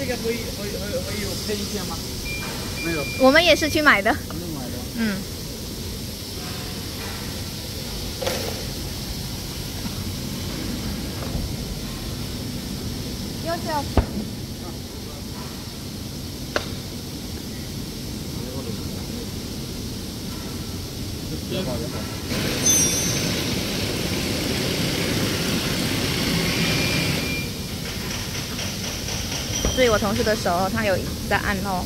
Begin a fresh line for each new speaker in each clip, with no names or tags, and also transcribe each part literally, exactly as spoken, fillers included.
个会会会会有配件吗？没有。
我们也是去买的。
你买的。
嗯。要是要。 注意我同事的手，他有在按哦。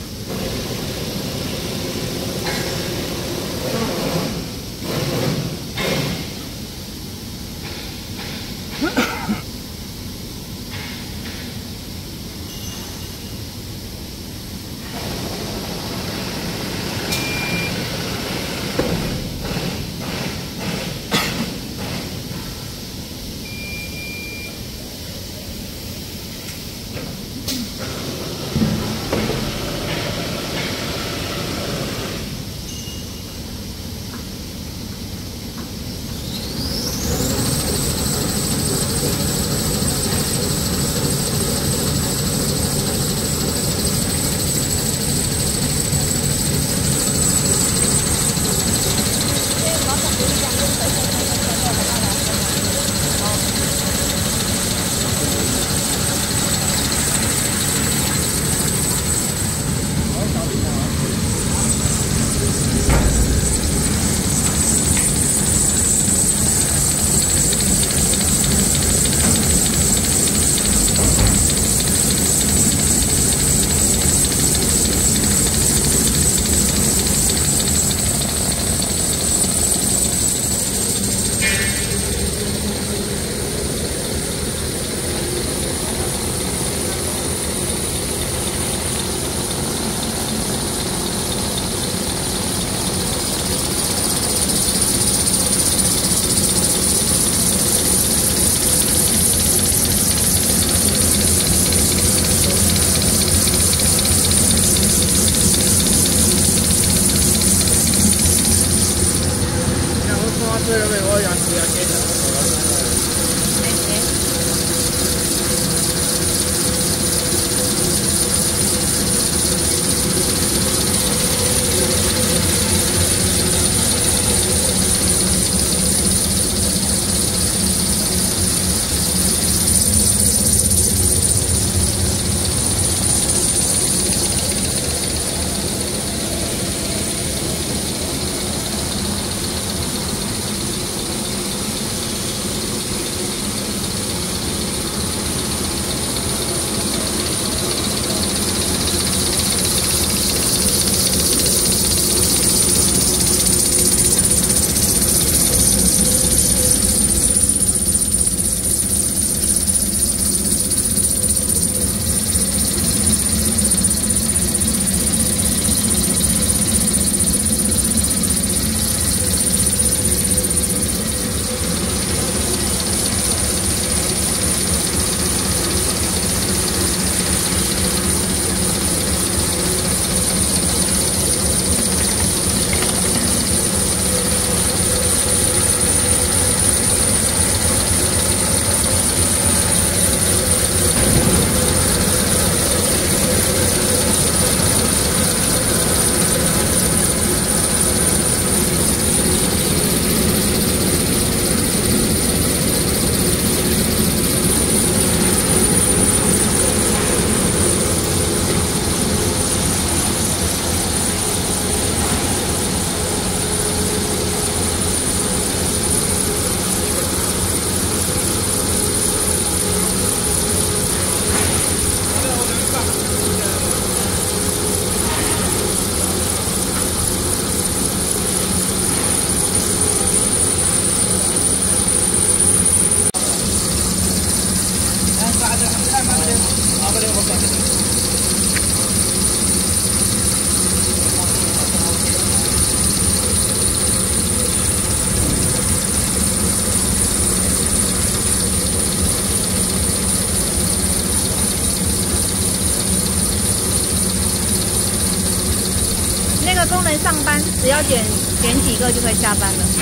工人上班只要点点几个就可以下班了，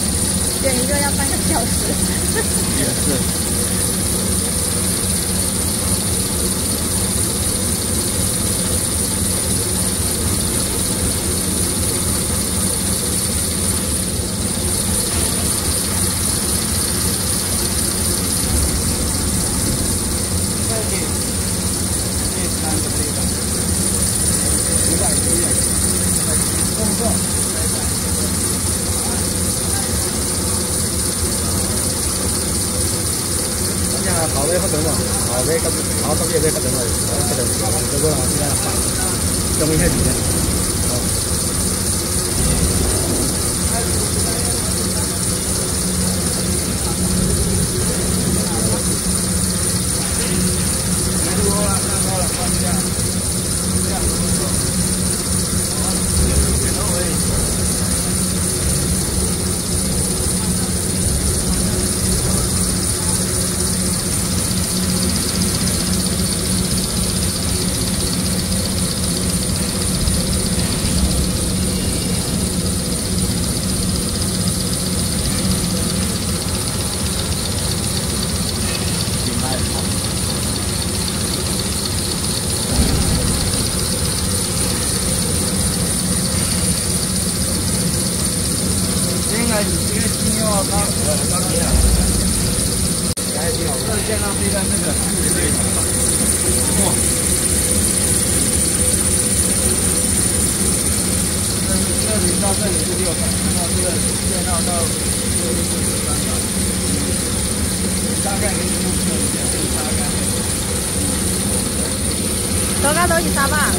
点一个要半个小时。也是。
尾發展喎，後尾咁跑十幾尾發展喎，發展嗰個啦，而家發，仲未開始嘅。到这里是六百，到这个线到到六六四十三百，大概给你目测一下，大概。
多加多少沙巴？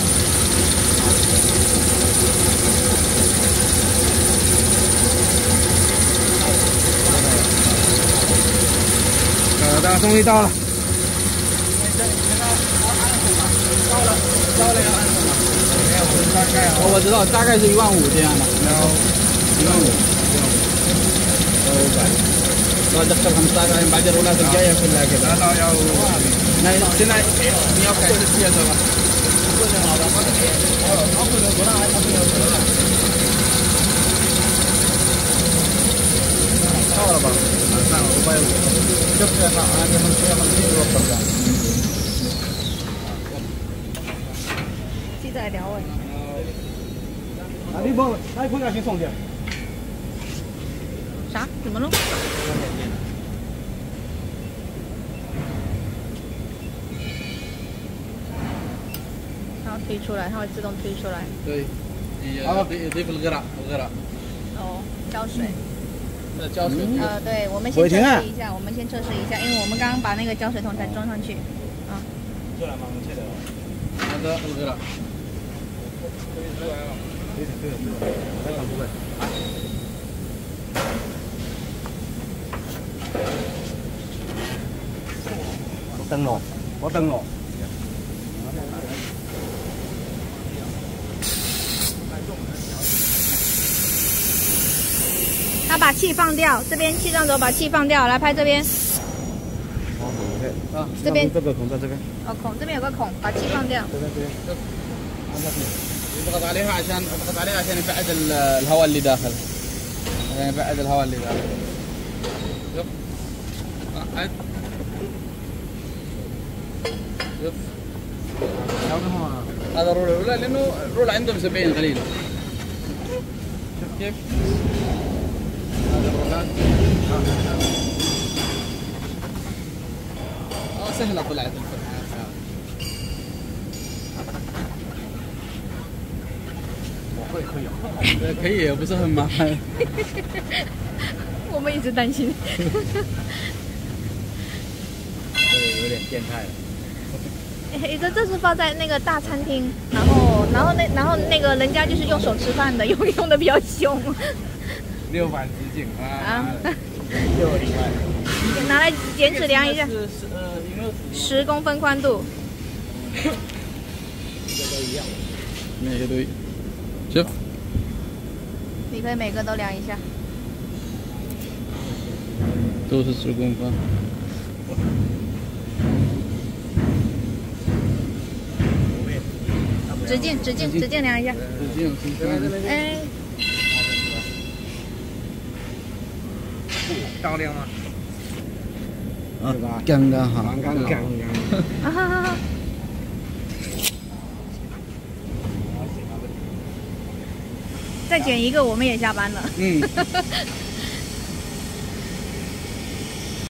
呃，大家终于到了。到了，到了要按什么？没有，我大概哦，我知道，大概是一万五这样的。然后一万五，一万五。哦，دخل خمسة عشر بعد الأولاد الجاية كلها كذا. لا لا يا سنة مية وخمسين فيها سوا. صور بعض. شوف يا أخي أنا خمسين خمسين وقت ده.
记得聊哎。
啊，你不，那不要去送去。
啥？怎么了？它会推出来，它会自动推出来。
对，好，يضيف الغرق الغرق。
哦，胶水。
那胶水。
呃，对，我们先测试一下，我们先测试一下，因为我们刚刚把那个胶水桶才装上去。啊。
出来吗？我切的。هذا الغرق。对的对的对的，非常不会。灯笼，我灯笼。
他把气放掉，这边气上轴把气放掉，来拍这边。
啊，
这边
这个孔在这边。
哦，孔这边有个孔，把气放掉。
这边这边。يضغط عليها عشان اضغط عليها عشان يبعد الهواء اللي داخل. عشان يبعد الهواء اللي داخل. شوف. قعد. شوف. هذا الرولة الأولى لأنه الرولة عندهم سبعين قليلة. شوف كيف؟ هذا الرولات. اه سهلة طلعت الفتحة. 会可以，可以，不是很麻烦。
我们一直担心。
对，有点变态了。
哎，这这是放在那个大餐厅，然后然后那然后那个人家就是用手吃饭的，用用的比较凶。
六板直径啊，
六零万。拿来剪尺量一下。是呃，十公分宽度。
这都一样。那些都。 行，
你可以每个都量一下，
都是十公分。
直径，直径，直径量一下。
直径，直径。
哎，
高量吗？啊，刚刚好，刚刚刚
啊哈哈哈。 再剪一个，我们也下班了。嗯。